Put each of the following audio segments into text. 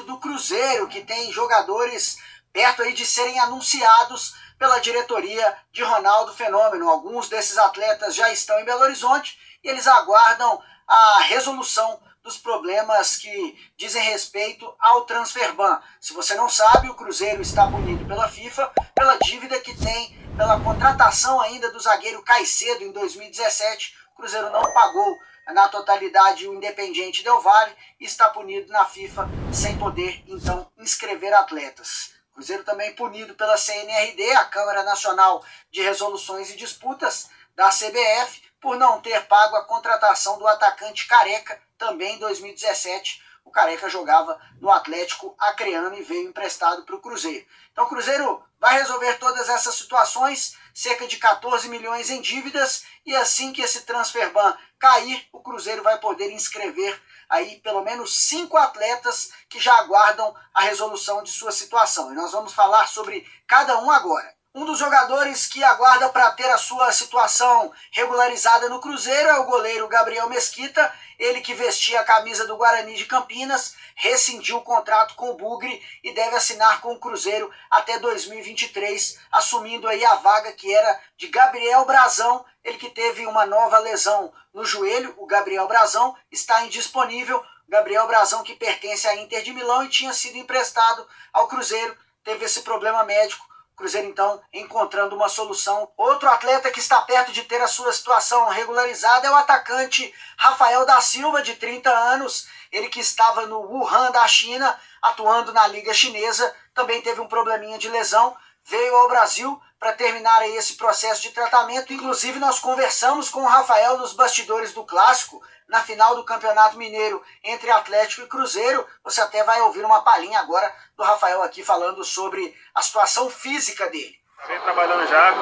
do Cruzeiro, que tem jogadores perto aí de serem anunciados pela diretoria de Ronaldo Fenômeno. Alguns desses atletas já estão em Belo Horizonte e eles aguardam a resolução dos problemas que dizem respeito ao transfer ban. Se você não sabe, o Cruzeiro está punido pela FIFA pela dívida que tem pela contratação ainda do zagueiro Caicedo em 2017. O Cruzeiro não pagou na totalidade o Independiente Del Valle e está punido na FIFA sem poder, então, inscrever atletas. O Cruzeiro também punido pela CNRD, a Câmara Nacional de Resoluções e Disputas da CBF, por não ter pago a contratação do atacante Careca, também em 2017. O Careca jogava no Atlético Acreano e veio emprestado para o Cruzeiro. Então o Cruzeiro vai resolver todas essas situações, cerca de 14 milhões em dívidas, e assim que esse transfer ban cair, o Cruzeiro vai poder inscrever aí pelo menos 5 atletas que já aguardam a resolução de sua situação. E nós vamos falar sobre cada um agora. Um dos jogadores que aguarda para ter a sua situação regularizada no Cruzeiro é o goleiro Gabriel Mesquita, ele que vestia a camisa do Guarani de Campinas, rescindiu o contrato com o Bugre e deve assinar com o Cruzeiro até 2023, assumindo aí a vaga que era de Gabriel Brazão, ele que teve uma nova lesão no joelho. O Gabriel Brazão está indisponível, Gabriel Brazão que pertence à Inter de Milão e tinha sido emprestado ao Cruzeiro, teve esse problema médico. Cruzeiro, então, encontrando uma solução. Outro atleta que está perto de ter a sua situação regularizada é o atacante Rafael da Silva, de 30 anos. Ele que estava no Wuhan da China, atuando na Liga Chinesa, também teve um probleminha de lesão, veio ao Brasil para terminar aí esse processo de tratamento. Inclusive, nós conversamos com o Rafael nos bastidores do Clássico, na final do Campeonato Mineiro entre Atlético e Cruzeiro. Você até vai ouvir uma palhinha agora do Rafael aqui falando sobre a situação física dele. Venho trabalhando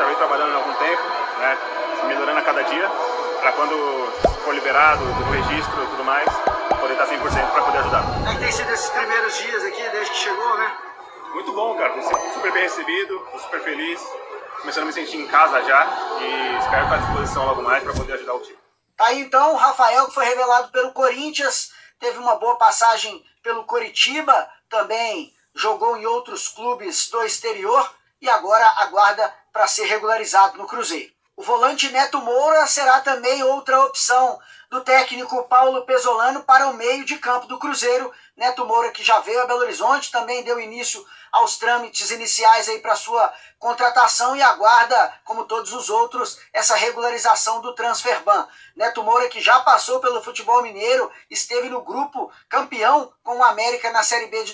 há algum tempo, né, melhorando a cada dia, para quando for liberado do registro e tudo mais, poder estar 100% para poder ajudar. Como é que tem sido esses primeiros dias aqui, desde que chegou, né? Muito bom, cara, fui super bem recebido, estou super feliz, começando a me sentir em casa já e espero estar à disposição logo mais para poder ajudar o time. Tá aí então o Rafael, que foi revelado pelo Corinthians, teve uma boa passagem pelo Coritiba, também jogou em outros clubes do exterior e agora aguarda para ser regularizado no Cruzeiro. O volante Neto Moura será também outra opção do técnico Paulo Pesolano para o meio de campo do Cruzeiro. Neto Moura, que já veio a Belo Horizonte, também deu início aos trâmites iniciais aí para sua contratação e aguarda, como todos os outros, essa regularização do transfer ban. Neto Moura, que já passou pelo futebol mineiro, esteve no grupo campeão com o América na Série B de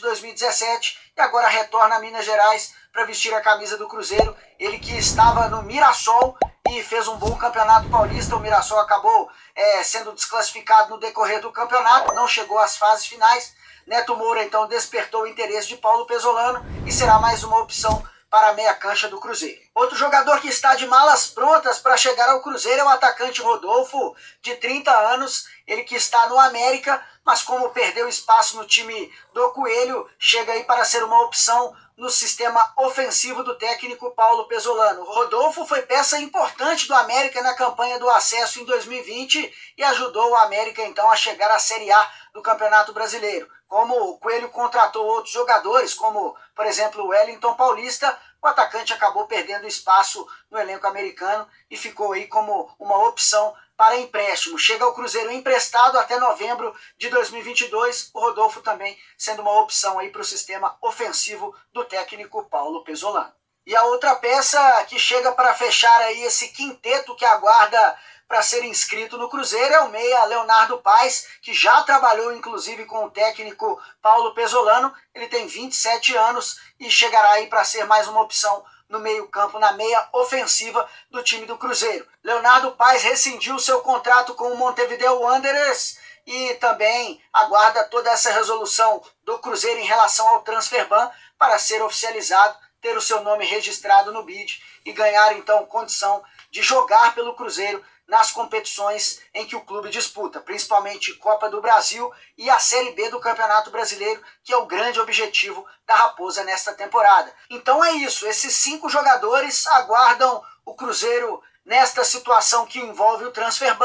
2017 e agora retorna a Minas Gerais para vestir a camisa do Cruzeiro. Ele que estava no Mirassol e fez um bom campeonato paulista. O Mirassol acabou sendo desclassificado no decorrer do campeonato, não chegou às fases finais. Neto Moura então despertou o interesse de Paulo Pesolano e será mais uma opção para a meia cancha do Cruzeiro. Outro jogador que está de malas prontas para chegar ao Cruzeiro é o atacante Rodolfo, de 30 anos, ele que está no América, mas como perdeu espaço no time do Coelho, chega aí para ser uma opção no sistema ofensivo do técnico Paulo Pesolano. Rodolfo foi peça importante do América na campanha do acesso em 2020 e ajudou o América então a chegar à Série A do Campeonato Brasileiro. Como o Coelho contratou outros jogadores, como por exemplo o Wellington Paulista, o atacante acabou perdendo espaço no elenco americano e ficou aí como uma opção para empréstimo. Chega ao Cruzeiro emprestado até novembro de 2022, o Rodolfo também sendo uma opção aí para o sistema ofensivo do técnico Paulo Pesolano. E a outra peça que chega para fechar aí esse quinteto que aguarda para ser inscrito no Cruzeiro é o meia Leonardo Paes, que já trabalhou inclusive com o técnico Paulo Pesolano. Ele tem 27 anos e chegará aí para ser mais uma opção no meio-campo, na meia ofensiva do time do Cruzeiro. Leonardo Paes rescindiu seu contrato com o Montevideo Wanderers e também aguarda toda essa resolução do Cruzeiro em relação ao transfer ban para ser oficializado, ter o seu nome registrado no BID e ganhar então condição de jogar pelo Cruzeiro nas competições em que o clube disputa, principalmente Copa do Brasil e a Série B do Campeonato Brasileiro, que é o grande objetivo da Raposa nesta temporada. Então é isso, esses 5 jogadores aguardam o Cruzeiro nesta situação que envolve o transfer ban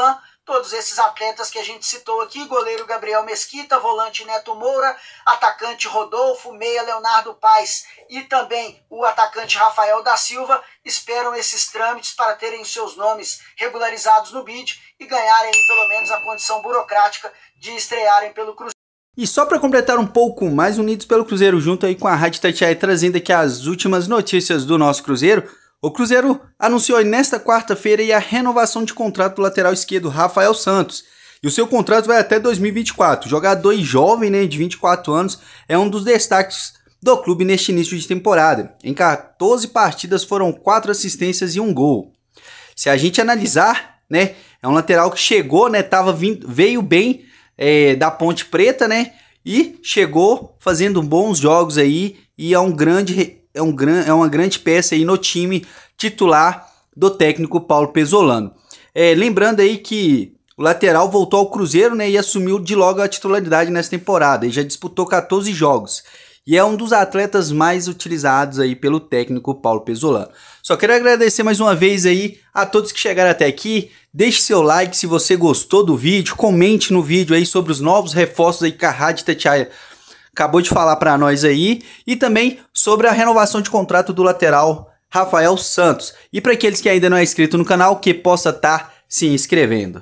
todos esses atletas que a gente citou aqui, goleiro Gabriel Mesquita, volante Neto Moura, atacante Rodolfo, meia Leonardo Paes e também o atacante Rafael da Silva, esperam esses trâmites para terem seus nomes regularizados no BID e ganharem aí, pelo menos a condição burocrática de estrearem pelo Cruzeiro. E só para completar um pouco mais, Unidos pelo Cruzeiro, junto aí com a Rádio Itatiaia, trazendo aqui as últimas notícias do nosso Cruzeiro. O Cruzeiro anunciou nesta quarta-feira a renovação de contrato do lateral esquerdo Rafael Santos. E o seu contrato vai até 2024. O jogador jovem, né, de 24 anos, é um dos destaques do clube neste início de temporada. Em 14 partidas foram 4 assistências e 1 gol. Se a gente analisar, né, é um lateral que chegou, né, veio bem da Ponte Preta, né, e chegou fazendo bons jogos aí e é uma grande peça aí no time titular do técnico Paulo Pezzolano. Lembrando aí que o lateral voltou ao Cruzeiro, né, e assumiu de logo a titularidade nessa temporada e já disputou 14 jogos. E é um dos atletas mais utilizados aí pelo técnico Paulo Pezzolano. Só quero agradecer mais uma vez aí a todos que chegaram até aqui. Deixe seu like se você gostou do vídeo, comente no vídeo aí sobre os novos reforços aí que a Rádio Itatiaia acabou de falar para nós aí, e também sobre a renovação de contrato do lateral Rafael Santos. E para aqueles que ainda não é inscrito no canal, que possa estar se inscrevendo.